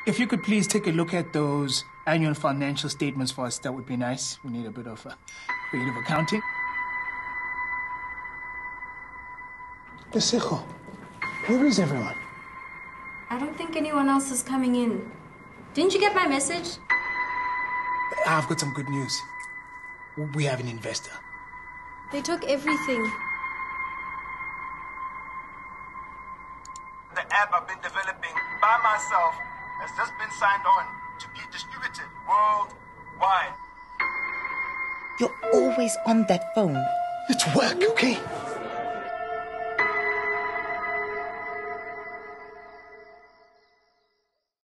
If you could please take a look at those annual financial statements for us, that would be nice. We need a bit of creative accounting. Besejo, where is everyone? I don't think anyone else is coming in. Didn't you get my message? I've got some good news. We have an investor. They took everything. The app I've been developing by myself has just been signed on to be distributed worldwide. You're always on that phone. It's work, okay?